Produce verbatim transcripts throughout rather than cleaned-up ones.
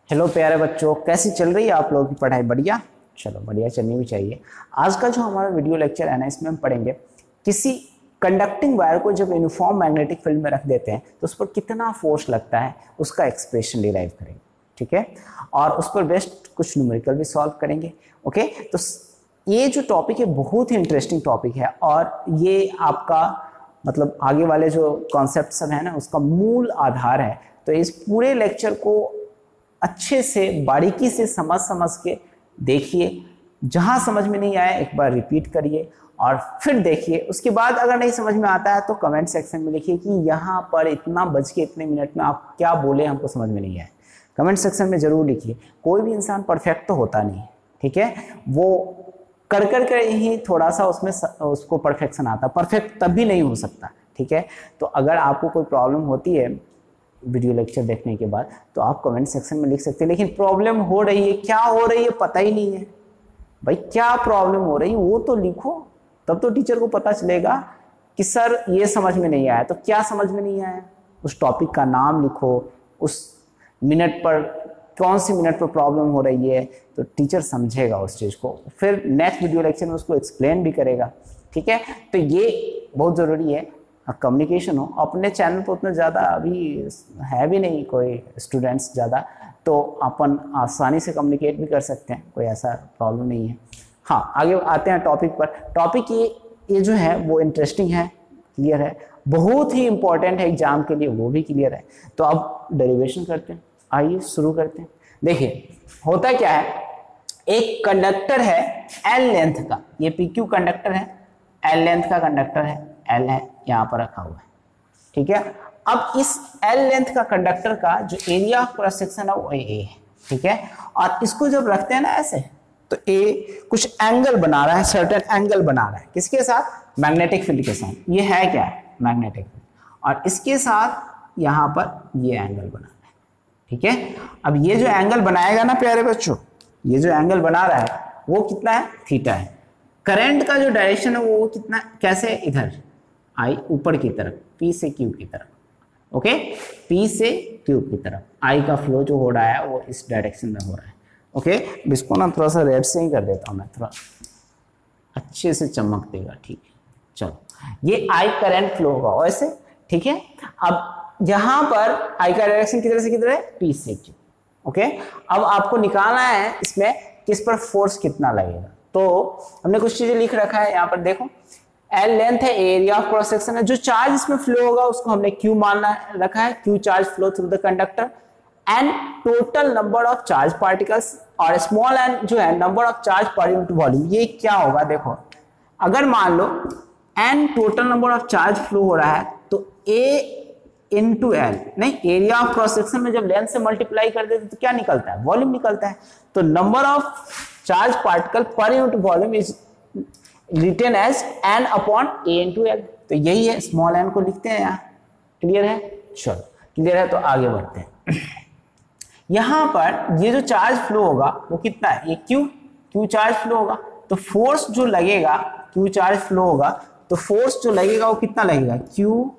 Hello प्यारे बच्चों, कैसी चल रही है आप लोगों की पढ़ाई? बढ़िया, चलो बढ़िया चलनी भी चाहिए। आज का जो हमारा वीडियो लेक्चर है ना, इसमें हम पढ़ेंगे किसी कंडक्टिंग वायर को जब यूनिफॉर्म मैग्नेटिक फील्ड में रख देते हैं तो उस पर कितना फोर्स लगता है, उसका एक्सप्रेशन डिराइव करेंगे। ठीक है, और उस पर बेस्ट कुछ न्यूमेरिकल भी सॉल्व करेंगे। ओके, तो ये जो टॉपिक है बहुत ही इंटरेस्टिंग टॉपिक है और ये आपका मतलब आगे वाले जो कॉन्सेप्ट सब है ना, उसका मूल आधार है। तो इस पूरे लेक्चर को अच्छे से बारीकी से समझ समझ के देखिए। जहां समझ में नहीं आया एक बार रिपीट करिए और फिर देखिए। उसके बाद अगर नहीं समझ में आता है तो कमेंट सेक्शन में लिखिए कि यहाँ पर इतना बज के इतने मिनट में आप क्या बोले, हमको समझ में नहीं आया। कमेंट सेक्शन में जरूर लिखिए। कोई भी इंसान परफेक्ट तो होता नहीं, ठीक है, वो कर कर कर ही थोड़ा सा उसमें उसको परफेक्शन आता, परफेक्ट तब भी नहीं हो सकता। ठीक है, तो अगर आपको कोई प्रॉब्लम होती है वीडियो लेक्चर देखने के बाद तो आप कमेंट सेक्शन में लिख सकते हैं। लेकिन प्रॉब्लम हो रही है, क्या हो रही है पता ही नहीं है भाई, क्या प्रॉब्लम हो रही है वो तो लिखो, तब तो टीचर को पता चलेगा कि सर ये समझ में नहीं आया। तो क्या समझ में नहीं आया, उस टॉपिक का नाम लिखो, उस मिनट पर कौन सी मिनट पर प्रॉब्लम हो रही है, तो टीचर समझेगा उस चीज़ को, फिर नेक्स्ट वीडियो लेक्चर में उसको एक्सप्लेन भी करेगा। ठीक है, तो ये बहुत ज़रूरी है कम्युनिकेशन हो। अपने चैनल पर उतना ज़्यादा अभी है भी नहीं कोई स्टूडेंट्स ज़्यादा, तो अपन आसानी से कम्युनिकेट भी कर सकते हैं, कोई ऐसा प्रॉब्लम नहीं है। हाँ, आगे आते हैं टॉपिक पर। टॉपिक ये ये जो है वो इंटरेस्टिंग है, क्लियर है, बहुत ही इंपॉर्टेंट है एग्जाम के लिए, वो भी क्लियर है। तो अब डेरिवेशन करते हैं, आइए शुरू करते हैं। देखिए होता क्या है, एक कंडक्टर है एल लेंथ का, ये पी क्यू कंडक्टर है, एल लेंथ का कंडक्टर है, एल है यहाँ पर रखा हुआ है। ठीक है, अब इस एल लेंथ का कंडक्टर का जो एरिया ऑफ क्रॉस सेक्शन है वो ए है। ठीक है, और इसको जब रखते हैं ना ऐसे, तो ए कुछ एंगल बना रहा है, सर्टेन एंगल बना रहा है, किसके साथ? मैग्नेटिक फील्ड के साथ। ये है क्या? मैग्नेटिक फील्ड, और इसके साथ यहाँ पर ये एंगल बना रहा है। ठीक है, अब ये जो एंगल बनाएगा ना प्यारे बच्चों, ये जो एंगल बना रहा है वो कितना है? थीटा है। करंट का जो डायरेक्शन है वो कितना, कैसे? इधर आई ऊपर की तरफ, पी से क्यू की तरफ। ओके, पी से क्यू की तरफ आई का फ्लो जो हो रहा है वो इस डायरेक्शन में हो रहा है। ओके, इसको ना थोड़ा सा रेड से ही कर देता हूं मैं, थोड़ा अच्छे से चमक देगा। ठीक है, चलो, ये आई करंट फ्लो होगा वैसे। ठीक है, अब यहां पर आई का डायरेक्शन किधर से किधर है? पी से क्यू। ओके, अब आपको निकालना है इसमें किस पर फोर्स कितना लगेगा। तो हमने कुछ चीजें लिख रखा है यहाँ पर, देखो एल लेंथ है, एरिया ऑफ क्रॉस सेक्शन है, जो चार्ज इसमें फ्लो होगा उसको हमने क्यू मानना रखा है, Q charge flow through the conductor, and total number of charge particles, और स्मॉल एन जो है number of charge per unit volume. ये क्या होगा देखो, अगर मान लो N total number of charge flow हो रहा है तो ए इंटू एल, नहीं, एरिया ऑफ क्रॉस सेक्शन में जब लेंथ से मल्टीप्लाई कर देते तो क्या निकलता है? वॉल्यूम निकलता है। तो number of charge particle per unit volume is written as N upon A into L. तो यही है, स्मॉल एन को लिखते हैं यहाँ। क्लियर है? चलो क्लियर है, तो आगे बढ़ते हैं। यहां पर ये जो चार्ज फ्लो होगा वो कितना है? ये क्यू क्यू चार्ज फ्लो होगा, तो फोर्स जो लगेगा, क्यू चार्ज फ्लो होगा तो फोर्स जो लगेगा वो कितना लगेगा? Q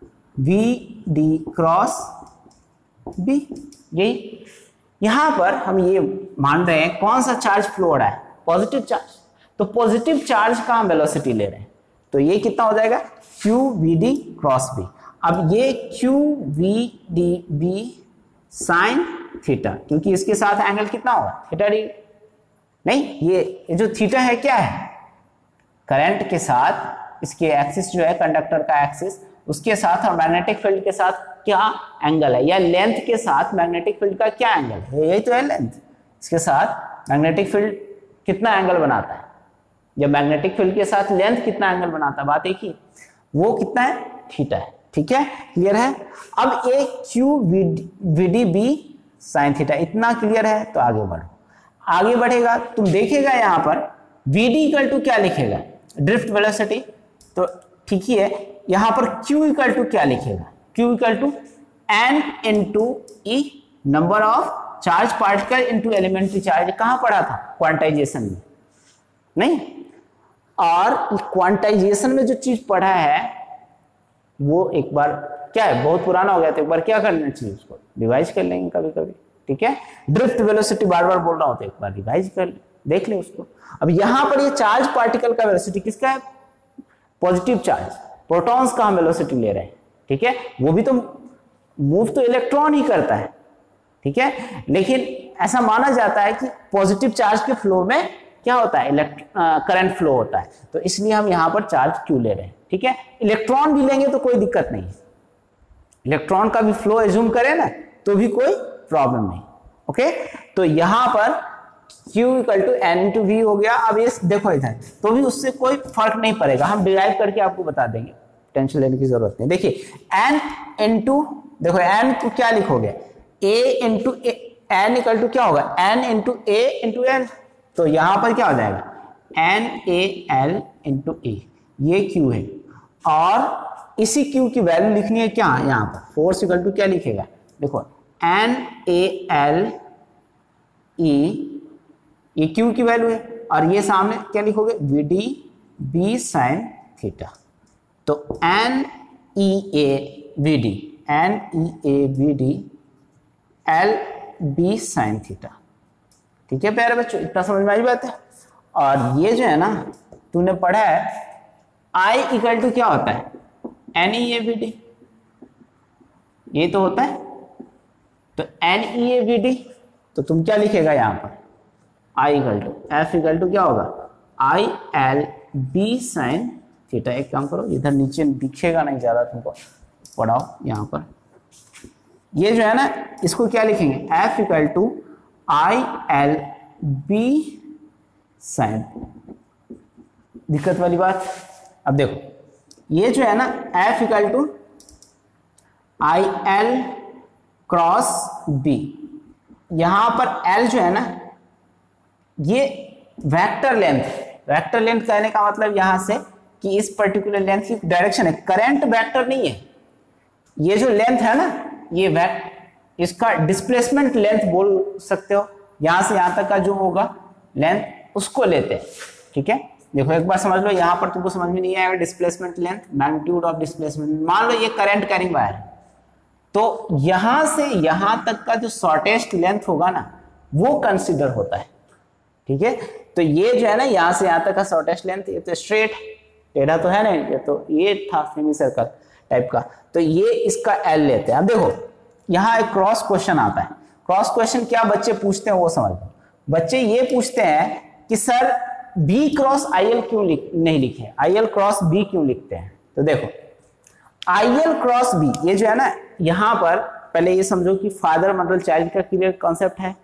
V D cross B. यही यहां पर हम ये मान रहे हैं कौन सा चार्ज फ्लो हो रहा है? Positive charge. तो पॉजिटिव चार्ज का हम वेलोसिटी ले रहे हैं, तो ये कितना हो जाएगा? Q V D cross B. अब ये Q V D B sine theta, क्योंकि इसके साथ एंगल कितना होगा? Theta D. नहीं, ये जो थीटा है क्या है? करंट के साथ इसके एक्सिस जो है, कंडक्टर का एक्सिस, उसके साथ और मैग्नेटिक फील्ड के साथ क्या एंगल है, या लेंथ के साथ मैग्नेटिक फील्ड का क्या एंगल है? यही तो है लेंथ। इसके साथ मैग्नेटिक फील्ड कितना एंगल बनाता है, या मैग्नेटिक फील्ड के साथ लेंथ कितना एंगल बनाता है, बात एक ही, वो कितना है? थीटा है। ठीक है, क्लियर है। अब A Q V D B sine theta, इतना क्लियर है। तो आगे बढ़ो, आगे बढ़ेगा तुम देखेगा यहाँ पर वी डी इक्वल टू क्या लिखेगा? Drift velocity. तो ठीक ही है, यहाँ पर Q इक्वल टू क्या लिखेगा? Q equal to N into E, number of charge particle into elementary charge. कहाँ पढ़ा था? क्वांटाइजेशन में, नहीं? और क्वांटाइजेशन में जो चीज पढ़ा है वो एक बार क्या है, बहुत पुराना हो गया, तो एक बार क्या करना चाहिए, उसको रिवाइज कर लेंगे कभी कभी। ठीक है। ड्रिफ्ट वेलोसिटी बार बार बोल रहा हूं तो एक बार रिवाइज कर ले, देख ले उसको। अब यहां पर ये चार्ज पार्टिकल का वेलोसिटी किसका है, पॉजिटिव चार्ज, प्रोटॉन्स का हम वेलोसिटी ले रहे हैं, ठीक है। वो भी तो मूव तो इलेक्ट्रॉन ही करता है, ठीक है, लेकिन ऐसा माना जाता है कि पॉजिटिव चार्ज के फ्लो में क्या होता है, करंट फ्लो होता है, तो इसलिए हम यहां पर चार्ज क्यू ले रहे हैं, ठीक है। इलेक्ट्रॉन भी लेंगे तो कोई दिक्कत नहीं है, इलेक्ट्रॉन का भी फ्लो एज्यूम करें ना तो भी कोई प्रॉब्लम नहीं, ओके। तो यहां पर Q equal to N into V हो गया। अब ये देखो इधर तो भी उससे कोई फर्क नहीं पड़ेगा, हम डिराइव करके आपको बता देंगे, टेंशन लेने की जरूरत नहीं। देखिए एन इंटू, देखो एन को क्या लिखोगे, A into N equal to क्या होगा, N into A into L, तो यहां पर क्या हो जाएगा N A L into A, ये Q है। और इसी Q की वैल्यू लिखनी है क्या, यहां पर फोर्स इक्वल टू क्या लिखेगा, देखो एन ए एल ई, ये Q की वैल्यू है, और ये सामने क्या लिखोगे V D B sine theta, तो N E A V D, N E A V D L B sine theta, ठीक है प्यारे बच्चों, इतना समझ में आई बात है। और ये जो है ना तूने पढ़ा है I इक्वल टू क्या होता है, N E A V D, ये तो होता है, तो N E A V D, तो तुम क्या लिखेगा यहाँ पर I equal to F equal to क्या होगा I L B sine theta. एक काम करो इधर नीचे दिखेगा नहीं ज्यादा तुमको, पढ़ाओ यहाँ पर, ये जो है ना इसको क्या लिखेंगे F equal to I L B sine, दिक्कत वाली बात। अब देखो ये जो है ना F equal to I L cross B, यहां पर एल जो है ना ये वेक्टर लेंथ, वेक्टर लेंथ कहने का मतलब यहां से कि इस पर्टिकुलर लेंथ की डायरेक्शन है, करंट वेक्टर नहीं है, ये जो लेंथ है ना ये वेक्ट, इसका डिस्प्लेसमेंट लेंथ बोल सकते हो, यहां से यहां तक का जो होगा लेंथ उसको लेते हैं, ठीक है। देखो एक बार समझ लो, यहां पर तुमको समझ में नहीं आएगा displacement length, magnitude of displacement, मान लो ये करंट कैरिंग वायर है, तो यहां से यहां तक का जो शॉर्टेस्ट लेंथ होगा ना वो कंसिडर होता है, ठीक है। तो ये जो है ना यहां से यहां तक का शॉर्टेस्ट लेंथ, ये तो स्ट्रेट टेढ़ा तो है नहीं, ये तो ये था सेमी सर्कल टाइप का, तो ये इसका एल लेते हैं। अब देखो यहाँ एक क्रॉस क्वेश्चन आता है, क्रॉस क्वेश्चन क्या बच्चे पूछते हैं वो समझ लो। बच्चे ये पूछते हैं कि sir B cross I L क्यों लिख नहीं लिखे, आई एल क्रॉस बी क्यों लिखते हैं। तो देखो आई एल क्रॉस बी, ये जो है ना यहाँ पर पहले ये समझो कि फादर मतलब चाइल्ड का क्लियर कॉन्सेप्ट है,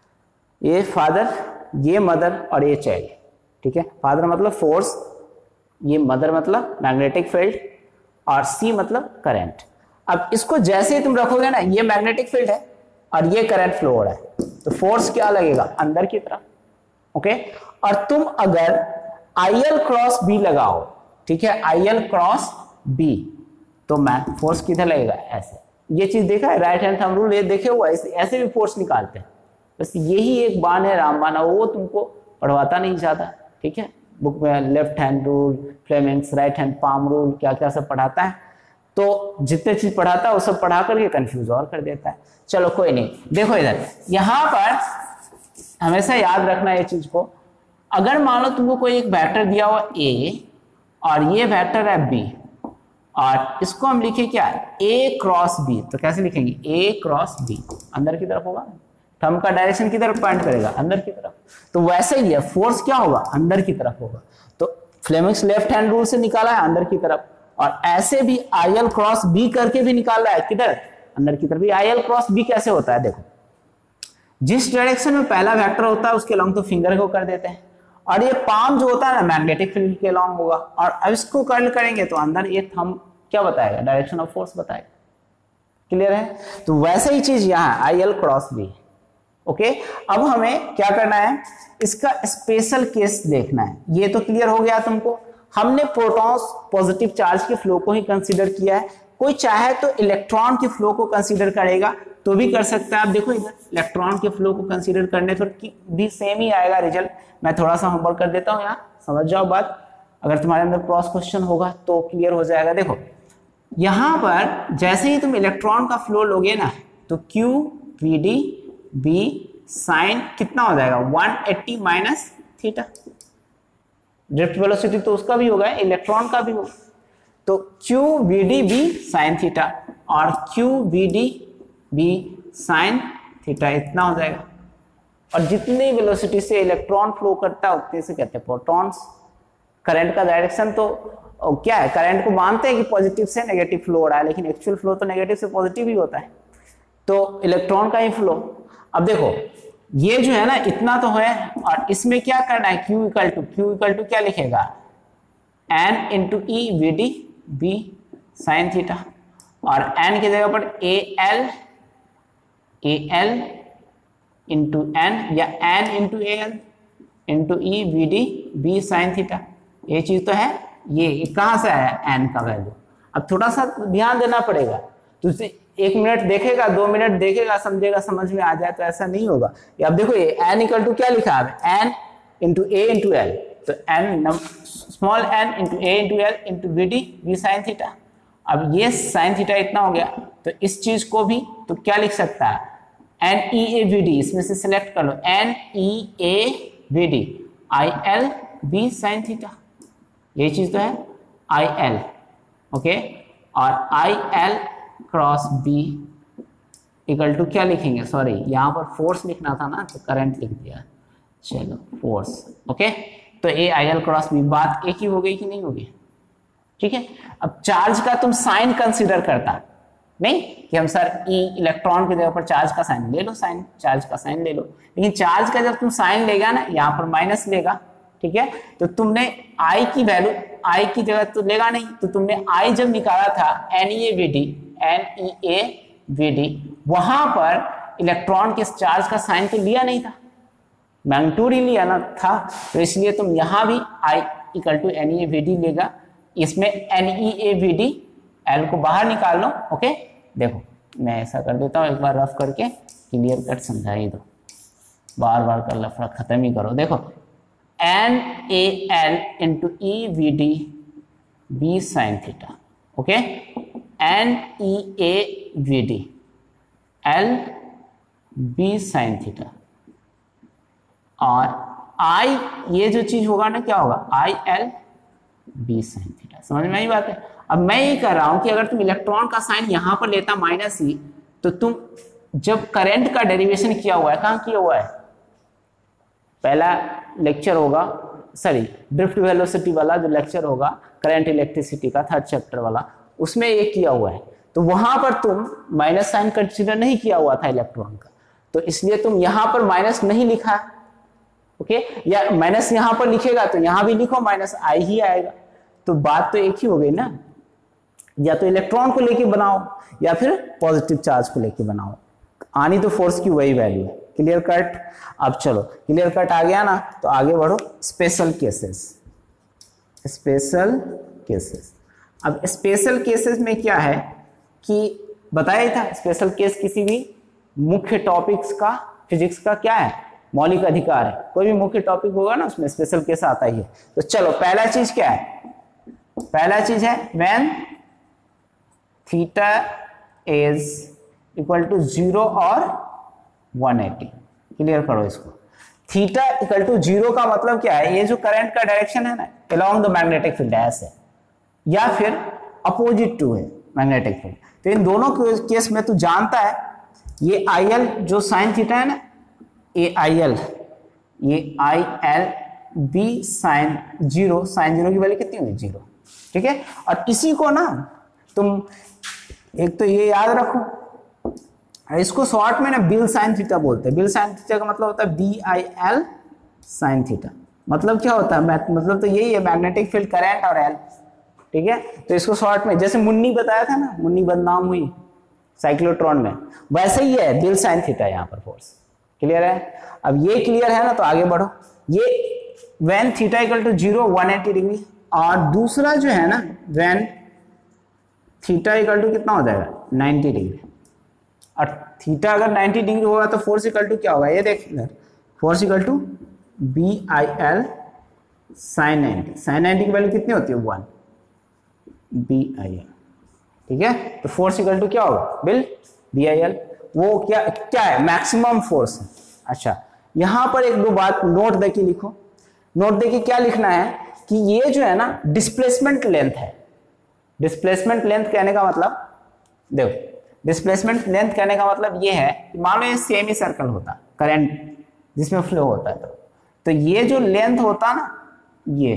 ये फादर, ये मदर और ये चाइल्ड, ठीक है। फादर मतलब फोर्स, ये मदर मतलब मैग्नेटिक फील्ड, और सी मतलब करंट। अब इसको जैसे ही तुम रखोगे ना, ये मैग्नेटिक फील्ड है और ये करंट फ्लो हो रहा है, तो फोर्स क्या लगेगा अंदर की तरफ, ओके। और तुम अगर आई एल क्रॉस बी लगाओ, ठीक है, आई एल क्रॉस बी, तो मैग फोर्स किधर लगेगा, ऐसे। ये चीज देखा है राइट हैंड थंब रूल, ये देखे हुआ, ऐसे ऐसे भी फोर्स निकालते हैं, बस यही एक बान है रामबान, वो तुमको पढ़वाता नहीं ज्यादा, ठीक है। बुक में left hand rule, Fleming's right hand palm rule, क्या क्या सब पढ़ाता है, तो जितने चीज पढ़ाता है वो सब पढ़ा करके कंफ्यूज और कर देता है। चलो कोई नहीं, देखो इधर यहाँ पर हमेशा याद रखना ये चीज को, अगर मान लो तुमको कोई एक वेक्टर दिया हुआ ए और ये वेक्टर है बी, और इसको हम लिखे क्या ए क्रॉस बी, तो कैसे लिखेंगे ए क्रॉस बी, अंदर की तरफ होगा, थंब का डायरेक्शन की तरफ पॉइंट करेगा अंदर की तरफ, तो वैसे ही है फोर्स क्या होगा अंदर की तरफ होगा। तो फ्लेमिंग्स लेफ्ट हैंड रूल से निकाला है अंदर की तरफ, और ऐसे भी आई एल क्रॉस बी करके भी निकाला है किधर अंदर की तरफ। आई एल क्रॉस बी कैसे होता है, देखो जिस डायरेक्शन में पहला वेक्टर होता है उसके लॉन्ग तो फिंगर को कर देते हैं, और ये पाम जो होता है ना मैग्नेटिक फील्ड के लॉन्ग होगा, और अब इसको कर्ल करेंगे तो अंदर ये थंब क्या बताएगा, डायरेक्शन ऑफ फोर्स बताएगा। क्लियर है? तो वैसे ही चीज यहाँ I L cross B. Okay, अब हमें क्या करना है, इसका स्पेशल केस देखना है। ये तो क्लियर हो गया तुमको, हमने प्रोटॉन्स पॉजिटिव चार्ज के फ्लो को ही कंसीडर किया है। कोई चाहे तो इलेक्ट्रॉन के फ्लो को कंसीडर करेगा तो भी कर सकता है। आप देखो इधर इलेक्ट्रॉन के फ्लो को कंसीडर करने पर भी सेम ही आएगा रिजल्ट। मैं थोड़ा सा होमवर्क कर देता हूँ, यहाँ समझ जाओ बात, अगर तुम्हारे अंदर क्रॉस क्वेश्चन होगा तो क्लियर हो जाएगा। देखो यहाँ पर जैसे ही तुम इलेक्ट्रॉन का फ्लो लोगे ना, तो Q V D B sine कितना हो जाएगा one eighty minus theta. Drift velocity तो उसका भी होगा, इलेक्ट्रॉन का भी होगा। तो Q V D B sine theta और Q V D B sine theta इतना हो जाएगा। और जितनी वेलोसिटी से इलेक्ट्रॉन फ्लो करता है उतने से कहते हैं प्रोटॉन्स। करंट का डायरेक्शन तो क्या है, करंट को मानते हैं कि पॉजिटिव से नेगेटिव फ्लो हो रहा है, लेकिन एक्चुअल फ्लो तो नेगेटिव से पॉजिटिव ही होता है। तो इलेक्ट्रॉन का ही फ्लो। अब देखो ये जो है ना इतना तो है, और इसमें क्या करना है, Q equal to Q equal to क्या लिखेगा, N into E V D B sine theta, और N की जगह पर A L A L into N या N into A L into E V D B sine theta. ये चीज तो है, ये, ये कहाँ से आया N का वैल्यू। अब थोड़ा सा ध्यान देना पड़ेगा, तुझे एक मिनट देखेगा, दो मिनट देखेगा, समझेगा, समझ में आ जाए तो ऐसा नहीं होगा। अब देखो ये n इक्वल टू क्या लिखा है, n into A into L, तो n small n into A into L into V D V sine theta. अब ये साइन थीटा इतना हो गया, तो इस चीज को भी तो क्या लिख सकता है, N E A V D, इसमें से सिलेक्ट कर लो, N E A V D I L B sine theta. ये चीज तो है आई एल, ओके, और I L cross B equal to क्या लिखेंगे, सॉरी यहाँ पर फोर्स लिखना था ना तो करंट लिख दिया, चलो फोर्स, ओके। तो A I L cross B, बात एक ही हो गई कि नहीं होगी, ठीक है। अब चार्ज का तुम साइन कंसीडर करता नहीं कि हम सर ई इलेक्ट्रॉन की जगह पर चार्ज का साइन ले लो, साइन चार्ज का साइन ले लो, लेकिन चार्ज का जब तुम साइन लेगा ना यहाँ पर माइनस लेगा, ठीक है। तो तुमने आई की वैल्यू आई की जगह तो लेगा नहीं, तो तुमने आई जब निकाला था N E A V D N E A V D, वहां पर इलेक्ट्रॉन के चार्ज का साइन तो लिया नहीं था, मैग्नीट्यूड ही लिया ना था, तो इसलिए तुम यहां भी I equal to N E A V D लेगा, इसमें N E A V D L को बाहर निकाल लो, ओके। देखो मैं ऐसा कर देता हूँ, एक बार रफ करके क्लियर कट समझा ही दो, बार बार कर लफड़ा खत्म ही करो। देखो N A L into E V D B sine theta, okay, N E A V D L B sine theta, और आई ये जो चीज होगा ना क्या होगा, I L B sine theta. समझ में आई बात है। अब मैं ये कह रहा हूं कि अगर तुम इलेक्ट्रॉन का साइन यहां पर लेता माइनस ही, तो तुम जब करंट का डेरिवेशन किया हुआ है, कहां किया हुआ है, पहला लेक्चर होगा, सॉरी ड्रिफ्ट वेलोसिटी वाला जो लेक्चर होगा करंट इलेक्ट्रिसिटी का थर्ड चैप्टर वाला, उसमें ये किया हुआ है, तो वहां पर तुम माइनस साइन कंसीडर नहीं किया हुआ था इलेक्ट्रॉन का, तो इसलिए तुम यहां पर माइनस नहीं लिखा, ओके, या माइनस यहां पर लिखेगा तो यहां भी लिखो माइनस आई ही आएगा, तो बात तो एक ही हो गई ना, या तो इलेक्ट्रॉन को लेके बनाओ या फिर पॉजिटिव चार्ज को लेके बनाओ, आनी तो फोर्स की वही वैल्यू है। Clear cut. अब चलो क्लियर कट आ गया ना, तो आगे बढ़ो स्पेशल केसेस। स्पेशल केसेस, अब स्पेशल केसेस में क्या है कि बताया था, स्पेशल केस किसी भी मुख्य टॉपिक्स का फिजिक्स का क्या है, मौलिक अधिकार है। कोई भी मुख्य टॉपिक होगा ना उसमें स्पेशल केस आता ही है। तो चलो पहला चीज क्या है, पहला चीज है when theta is equal to zero और वन एटी। क्लियर करो इसको। थीटा इक्वल टू जीरो का मतलब क्या है, ये जो करंट का डायरेक्शन है ना अलोंग द मैग्नेटिक फील्ड ऐसे, या फिर अपोजिट टू है मैग्नेटिक फील्ड। तो इन दोनों केस में तू जानता है ये आई एल जो साइन थीटा है ना, ए आई एल, ये I L B sine zero, sine zero की वैल्यू कितनी हुई, जीरो, ठीक है। और इसी को ना तुम एक तो ये याद रखो, इसको शॉर्ट में ना बिल साइन थीटा बोलते हैं। बिल साइन थीटा का मतलब होता है B I L sine theta. मतलब क्या होता है, मतलब तो यही है मैग्नेटिक फील्ड करंट और एल, ठीक है। तो इसको शॉर्ट में, जैसे मुन्नी बताया था ना, मुन्नी बदनाम हुई साइक्लोट्रॉन में, वैसे ही है बिल साइन थीटा यहाँ पर फोर्स। क्लियर है। अब ये क्लियर है ना, तो आगे बढ़ो। ये when theta equal to zero one eighty degree, और दूसरा जो है ना व्हेन थीटा इक्वल टू कितना हो जाएगा नाइन्टी डिग्री। और थीटा अगर नाइन्टी डिग्री होगा तो फोर्स इक्वल टू क्या होगा, ये देख इधर, force equal to B I L sine ninety. Sine ninety की वैल्यू कितनी होती है, वन, बी आई एल, ठीक है। तो फोर्स इक्वल टू क्या होगा, बिल बी आई एल। वो क्या क्या है, मैक्सिमम फोर्स। अच्छा, यहां पर एक दो बात नोट देके लिखो। नोट देके क्या लिखना है कि ये जो है ना डिस्प्लेसमेंट लेंथ है। डिस्प्लेसमेंट लेंथ कहने का मतलब, देखो डिस्प्लेसमेंट लेंथ कहने का मतलब ये है कि मान लो ये सेमी सर्कल होता, करंट जिसमें फ्लो होता है, तो तो ये जो लेंथ होता ना, ये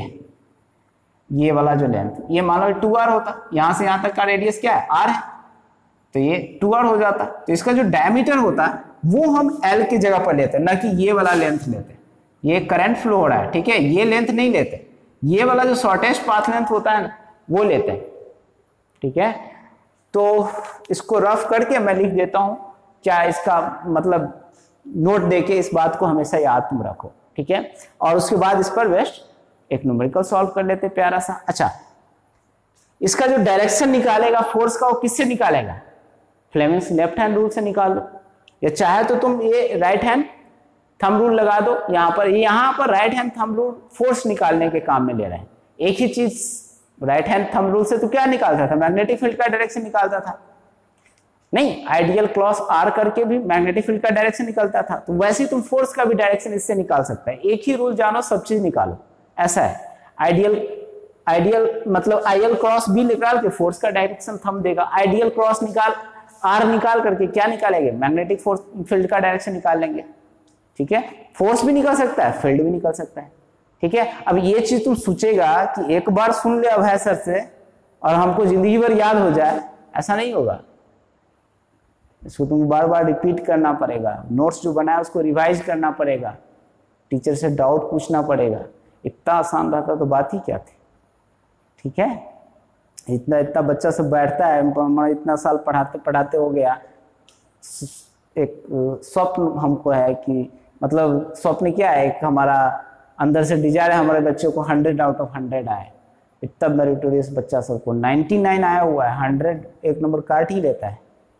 ये वाला जो लेंथ, ये मान लो टू आर होता, यहां से यहां तक का रेडियस क्या है, आर है, तो ये टू आर हो जाता। तो इसका जो डायमीटर होता है वो हम एल की जगह पर लेते हैं, ना कि ये वाला लेंथ लेते। ये करंट फ्लो हो रहा है, ठीक है, ये लेंथ नहीं लेते, ये वाला जो शॉर्टेस्ट पाथ लेंथ होता है ना वो लेते हैं, ठीक है। तो इसको रफ करके मैं लिख देता हूं, क्या इसका मतलब नोट देके इस बात को हमेशा याद तुम रखो, ठीक है। और उसके बाद इस पर बेस्ट एक न्यूमेरिकल सॉल्व कर लेते प्यारा सा। अच्छा, इसका जो डायरेक्शन निकालेगा फोर्स का वो किससे निकालेगा, फ्लेमिंग्स लेफ्ट हैंड रूल से निकाल दो, या चाहे तो तुम ये राइट हैंड थंब रूल लगा दो यहां पर। यहां पर right hand thumb rule force निकालने के काम में ले रहे हैं। एक ही चीज, राइट हैंड थंब रूल से तो क्या निकालता था, मैग्नेटिक फील्ड का डायरेक्शन निकालता था, नहीं आइडियल क्रॉस आर करके भी मैग्नेटिक फील्ड का डायरेक्शन निकलता था। तो वैसे ही तुम फोर्स का भी डायरेक्शन इससे निकाल सकता है। एक ही रूल जानो, सब चीज निकालो, ऐसा है। आइडियल आइडियल मतलब आइडियल क्रॉस बी निकाल के फोर्स का डायरेक्शन थंब देगा, आइडियल क्रॉस निकाल आर निकाल करके क्या निकालेंगे, मैग्नेटिक फोर्स फील्ड का डायरेक्शन निकाल लेंगे, ठीक है। फोर्स भी निकल सकता है, फील्ड भी निकल सकता है, ठीक है। अब ये चीज तुम सोचेगा कि एक बार सुन ले अभय सर से और हमको जिंदगी भर याद हो जाए, ऐसा नहीं होगा। इसको तुम बार बार रिपीट करना पड़ेगा, नोट्स जो बनाया उसको रिवाइज करना पड़ेगा, टीचर से डाउट पूछना पड़ेगा। इतना आसान रहता तो बात ही क्या थी, ठीक है। इतना इतना बच्चा सब बैठता है, हमारा इतना साल पढ़ाते पढ़ाते हो गया। एक स्वप्न हमको है कि मतलब स्वप्न क्या है, एक हमारा अंदर से डिजायर है हमारे बच्चों को हंड्रेड आउट ऑफ हंड्रेड आए। इतना मेरिटोरियस बच्चा सबको नाइन्टी नाइन आया हुआ है, हंड्रेड एक नंबर काट ही लेता है,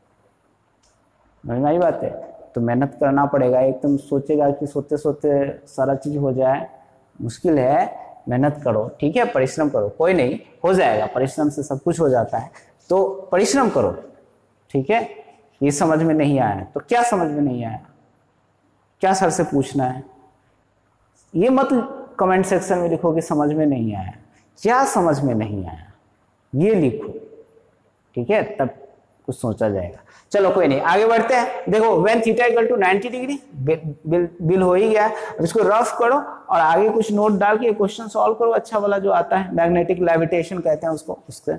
नहीं बात है। तो मेहनत करना पड़ेगा। एक तुम सोचेगा कि सोते सोते सारा चीज हो जाए, मुश्किल है। मेहनत करो, ठीक है, परिश्रम करो, कोई नहीं हो जाएगा, परिश्रम से सब कुछ हो जाता है। तो परिश्रम करो, ठीक है। ये समझ में नहीं आया तो क्या समझ में नहीं आया, क्या सर से पूछना है, ये मत कमेंट सेक्शन में लिखो कि समझ में नहीं आया, क्या समझ में नहीं आया ये लिखो, ठीक है, तब कुछ सोचा जाएगा। चलो कोई नहीं, आगे बढ़ते हैं। देखो when theta equal to ninety degree, बिल बिल हो ही गया। अब इसको रफ करो और आगे कुछ नोट डाल के क्वेश्चन सॉल्व करो, अच्छा वाला जो आता है, मैग्नेटिक लेविटेशन कहते हैं उसको, उससे।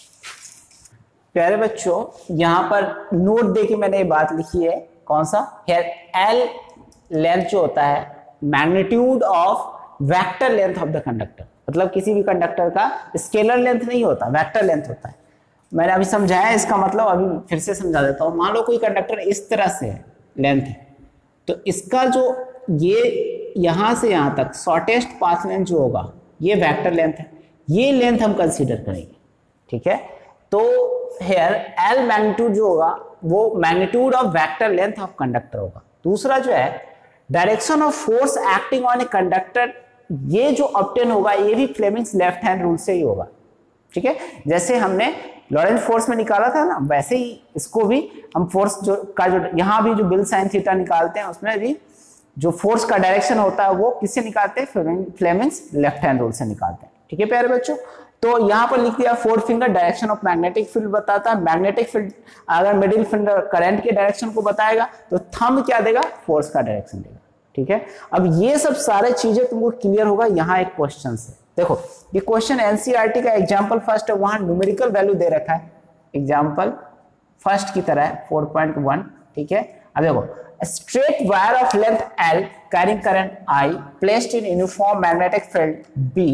प्यारे बच्चों, यहाँ पर नोट दे के मैंने ये बात लिखी है, कौन सा, हेयर एल लेंथ जो होता है magnitude of vector length of the conductor, मतलब किसी भी कंडक्टर का स्केलर लेंथ नहीं होता, वेक्टर लेंथ होता है। मैंने अभी समझाया, इसका मतलब अभी फिर से समझा देता हूँ। मान लो कोई कंडक्टर इस तरह से है, लेंथ है, तो इसका जो ये यहाँ से यहाँ तक शॉर्टेस्ट पाथ लेंथ जो होगा ये वेक्टर लेंथ है, ये लेंथ हम कंसीडर करेंगे, ठीक है। तो हेयर एल मैग्नीट्यूड जो होगा वो magnitude of vector length of conductor होगा। दूसरा जो है direction of force acting on a conductor, ये जो ऑब्टेन होगा ये भी फ्लेमिंग्स लेफ्ट हैंड रूल से ही होगा, ठीक है। जैसे हमने लॉरेंट फोर्स में निकाला था ना, वैसे ही इसको भी हम फोर्स जो का जो यहाँ भी जो बिल साइन थीटा निकालते हैं उसमें भी जो फोर्स का डायरेक्शन होता है वो किससे निकालते हैं, फ्लेमिंग्स लेफ्ट हैंड रूल से निकालते हैं, ठीक है प्यारे बच्चों। तो यहाँ पर लिख दिया four finger direction of magnetic field बताता है। मैग्नेटिक फील्ड अगर मिडिल फिंगर करंट के डायरेक्शन को बताएगा तो थंब क्या देगा, फोर्स का डायरेक्शन देगा, ठीक है। अब ये सब सारे चीजें तुमको क्लियर होगा यहाँ एक क्वेश्चन से। देखो ये क्वेश्चन एनसीईआरटी का एग्जांपल फर्स्ट है, वहां न्यूमेरिकल वैल्यू दे रखा है, एग्जांपल फर्स्ट की तरह है फोर पॉइंट वन, ठीक है। अब देखो straight wire of length L carrying current I placed in uniform magnetic field B।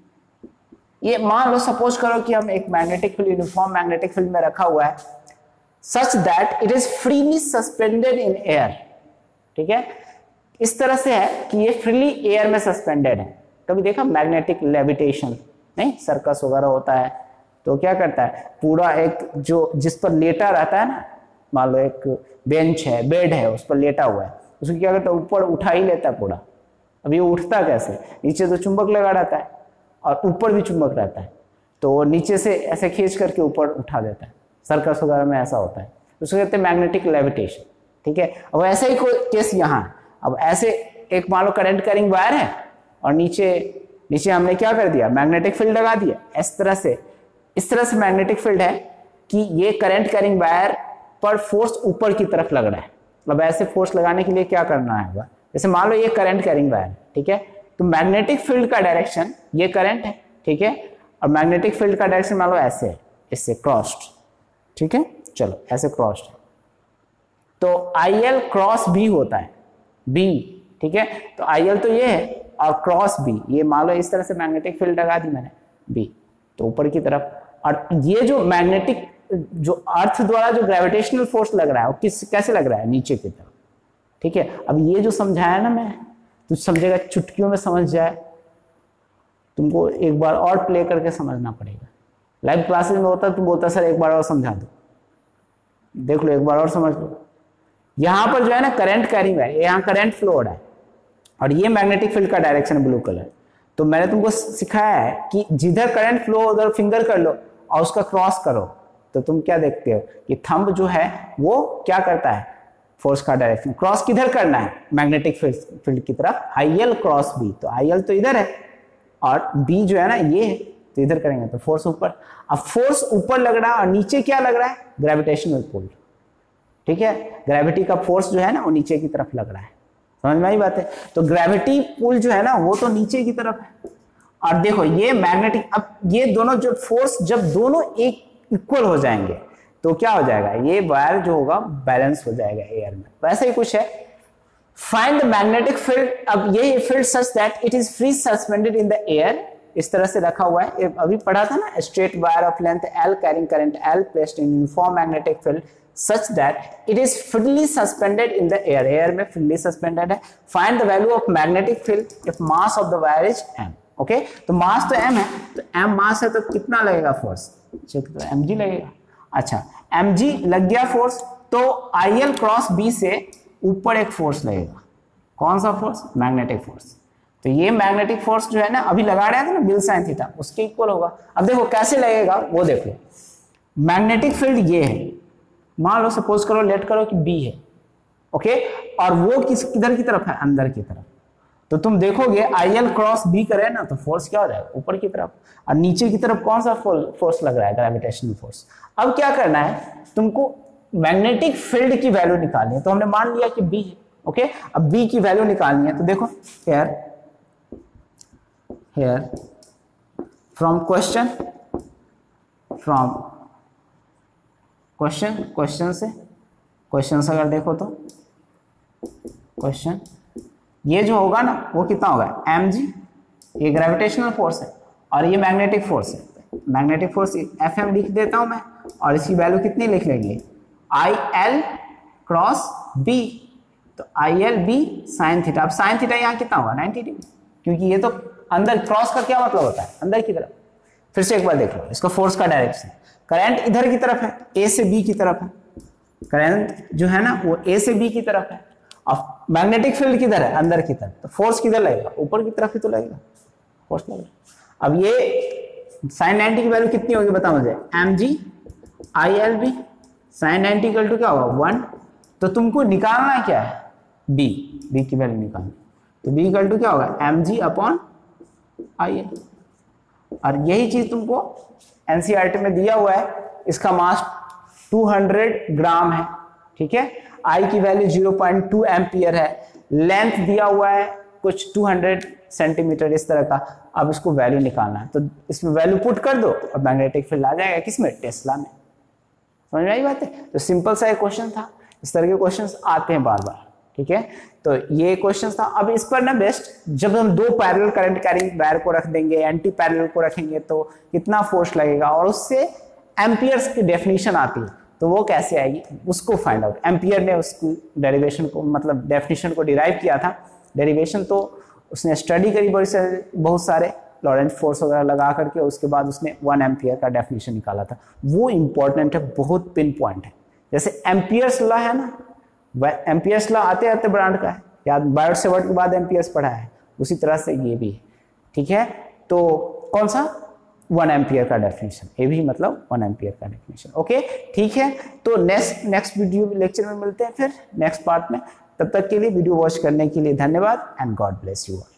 ये मान लो सपोज करो कि हम एक magnetic field uniform magnetic field में रखा हुआ है, such that it is freely suspended in air, ठीक है। इस तरह से है कि ये फ्रीली एयर में सस्पेंडेड है। कभी देखा मैग्नेटिक लेविटेशन, नहीं, सर्कस वगैरह होता है तो क्या करता है, पूरा एक जो जिस पर लेटा रहता है ना, मान लो एक बेंच है, बेड है, उस पर लेटा हुआ है, उसको क्या करता है, ऊपर उठा ही लेता है पूरा। अब ये उठता कैसे, नीचे तो चुंबक लगा रहता है और ऊपर भी चुंबक रहता है, तो नीचे से ऐसे खींच करके ऊपर उठा देता है। सर्कस वगैरह में ऐसा होता है। उसको कहते हैं मैग्नेटिक लेविटेशन। ठीक है, अब ऐसा ही कोई केस यहाँ है। अब ऐसे एक मान लो करंट कैरिंग वायर है और नीचे नीचे हमने क्या कर दिया, मैग्नेटिक फील्ड लगा दिया। इस तरह से इस तरह से मैग्नेटिक फील्ड है कि ये करंट कैरिंग वायर पर फोर्स ऊपर की तरफ लग रहा है। मतलब ऐसे फोर्स लगाने के लिए क्या करना है, जैसे मान लो ये करंट कैरिंग वायर, ठीक है, तो मैग्नेटिक फील्ड का डायरेक्शन ये करंट है, ठीक है, और मैग्नेटिक फील्ड का डायरेक्शन मान लो ऐसे है, इससे क्रॉस्ड। ठीक है, चलो ऐसे क्रॉस्ड है तो आई एल क्रॉस बी होता है, बी। ठीक है, तो आई एल तो ये है और क्रॉस बी, ये मान लो इस तरह से मैग्नेटिक फील्ड लगा दी मैंने बी, तो ऊपर की तरफ। और ये जो मैग्नेटिक जो अर्थ द्वारा जो ग्रेविटेशनल फोर्स लग रहा है वो किस कैसे लग रहा है, नीचे की तरफ। ठीक है, अब ये जो समझाया ना मैं, तू समझेगा, चुटकियों में समझ जाए, तुमको एक बार और प्ले करके समझना पड़ेगा। लाइव क्लासेस में होता तो बोलता सर एक बार और समझा दो, देख लो एक बार और समझ लो। यहां पर जो है ना करंट कैरिंग है, यहाँ करंट फ्लो हो रहा है और ये मैग्नेटिक फील्ड का डायरेक्शन है ब्लू कलर। तो मैंने तुमको सिखाया है कि जिधर करंट फ्लो उधर फिंगर कर लो और उसका क्रॉस करो, तो तुम क्या देखते हो कि थंब जो है वो क्या करता है, फोर्स का डायरेक्शन। क्रॉस किधर करना है, मैग्नेटिक फील्ड की तरफ, आई एल क्रॉस बी। तो आई एल तो इधर है और बी जो है ना ये है, तो इधर करेंगे तो फोर्स ऊपर। अब फोर्स ऊपर लग रहा है और नीचे क्या लग रहा है, ग्रेविटेशनल पुल। ठीक है, ग्रेविटी का फोर्स जो है ना वो नीचे की तरफ लग रहा है, समझ में आई बात है। तो ग्रेविटी पुल जो है ना वो तो नीचे की तरफ है और देखो ये मैग्नेटिक, अब ये दोनों जो फोर्स जब दोनों एक इक्वल हो जाएंगे तो क्या हो जाएगा, ये वायर जो होगा बैलेंस हो जाएगा एयर में। वैसे ही कुछ है, फाइंड द मैग्नेटिक फील्ड। अब ये field such that it is free suspended in the air, इस तरह से रखा हुआ है। अभी पढ़ा था ना, straight wire of length L carrying current L placed in uniform magnetic field such that it is freely suspended in the air, air में freely suspended है। Find the value of magnetic field if mass of the wire is m। Okay, तो mass तो m है, तो m मास है तो कितना लगेगा फोर्स, चेक तो mg लगेगा। अच्छा, mg लग गया फोर्स, तो il क्रॉस b से ऊपर एक फोर्स लगेगा। कौन सा फोर्स, मैग्नेटिक फोर्स। तो ये मैग्नेटिक फोर्स जो है ना अभी लगा रहा था ना बिल साइन थीटा, उसके इक्वल होगा। अब देखो कैसे लगेगा वो देखो, मैग्नेटिक फील्ड ये है, मान लो सपोज करो लेट करो कि बी है, ओके, और वो किस किधर की तरफ है, अंदर की तरफ। तो तुम देखोगे आई एल क्रॉस बी करे ना तो फोर्स क्या हो जाएगा, ऊपर की तरफ, और नीचे की तरफ कौन सा फोर्स लग रहा है, ग्रेविटेशनल फोर्स। अब क्या करना है, तुमको मैग्नेटिक फील्ड की वैल्यू निकालनी है। तो हमने मान लिया कि बी है, ओके, अब बी की वैल्यू निकालनी है। तो देखो here here from question from question question से क्वेश्चन से अगर देखो तो क्वेश्चन ये जो होगा ना वो कितना होगा, mg, ये ग्रेविटेशनल फोर्स है और ये मैग्नेटिक फोर्स है। मैग्नेटिक फोर्स एफ एम लिख देता हूं मैं और इसकी वैल्यू कितनी लिख लेंगे, आई एल क्रॉस बी। तो I L B sine theta. अब साइन थीटा यहाँ कितना होगा, नाइन्टी डिग्री, क्योंकि ये तो अंदर, क्रॉस का क्या मतलब होता है, अंदर की तरफ। फिर से एक बार देख लो इसका फोर्स का डायरेक्शन, करंट इधर की तरफ है, ए से बी की तरफ है, करंट जो है ना वो ए से बी की तरफ है, और मैग्नेटिक फील्ड किधर है, अंदर की तरफ। तो फोर्स किधर लगेगा, ऊपर की तरफ ही तो लगेगा फोर्स लगेगा। अब ये साइन नाइन्टी की वैल्यू कितनी होगी बताओ मुझे, M G I L B, sine ninety equal to क्या होगा, वन। तो तुमको निकालना क्या है, बी, बी की वैल्यू निकालनी। तो बी इक्वल टू क्या होगा, M G upon I L. और यही चीज तुमको एनसीईआरटी में दिया हुआ है, इसका मास दो सौ ग्राम है, ठीक है, आई की value zero point two ampere है, लेंथ दिया हुआ है कुछ दो सौ सेंटीमीटर इस तरह का। अब इसको वैल्यू निकालना है, तो इसमें वैल्यू पुट कर दो और मैग्नेटिक फील्ड आ जाएगा, किसमें, टेस्ला में। समझ में आई बात है। तो सिंपल सा एक क्वेश्चन था, इस तरह के क्वेश्चंस आते हैं बार बार, ठीक है। तो ये क्वेश्चन था। अब इस पर ना बेस्ट, जब हम दो पैरेलल करंट कैरिंग वायर को रख देंगे, एंटी पैरेलल को रखेंगे तो कितना फोर्स लगेगा, और उससे एम्पियर्स की डेफिनेशन आती है, तो वो कैसे आएगी उसको फाइंड आउट। एम्पियर ने उसकी डेरिवेशन को, मतलब डेफिनेशन को डिराइव किया था। डेरिवेशन तो उसने स्टडी करी बहुत सारे लॉरेंट फोर्स वगैरह लगा करके, उसके बाद उसने वन एम्पियर का डेफिनेशन निकाला था। वो इंपॉर्टेंट है, बहुत पिन पॉइंट है। जैसे एम्पियर्स लॉ है ना, एम्पियर्स लॉ आते आते ब्रांड का है, याद बायोट सेवर्ट के बाद एम्पियर्स पढ़ा है, उसी तरह से ये भी है, ठीक है। तो कौन सा, वन एम्पियर का डेफिनेशन, ए भी मतलब वन एम्पियर का डेफिनेशन। ओके ठीक है, तो नेक्स्ट नेक्स्ट वीडियो लेक्चर में मिलते हैं फिर नेक्स्ट पार्ट में। तब तक के लिए वीडियो वॉच करने के लिए धन्यवाद and God bless you all.